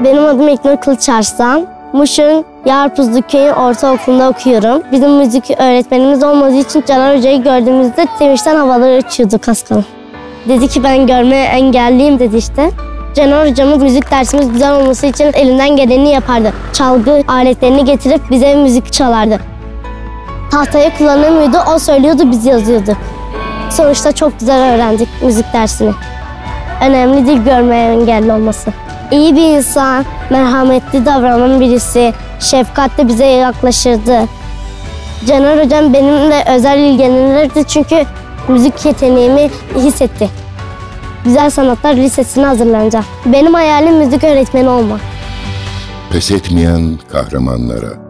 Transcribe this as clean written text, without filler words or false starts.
Benim adım İlknur Kılıç Arslan. Muş'un Yarpuzlu Köyü Ortaokulu'nda okuyorum. Bizim müzik öğretmenimiz olmadığı için Caner Hoca'yı gördüğümüzde sevinçten havalara uçuyorduk az kala. Dedi ki ben görme engelliyim dedi işte. Caner Hocamız müzik dersimiz güzel olması için elinden geleni yapardı. Çalgı aletlerini getirip bize müzik çalardı. Tahtaya kullanamıyordu, o söylüyordu, biz yazıyorduk. Sonuçta çok güzel öğrendik müzik dersini. Önemli değil görmeye engelli olması. İyi bir insan, merhametli davranan birisi, şefkatle bize yaklaşırdı. Caner Hocam benimle özel ilgilenirdi çünkü müzik yeteneğimi hissetti. Güzel Sanatlar Lisesi'ne hazırlanacağım. Benim hayalim müzik öğretmeni olmak. Pes etmeyen kahramanlara.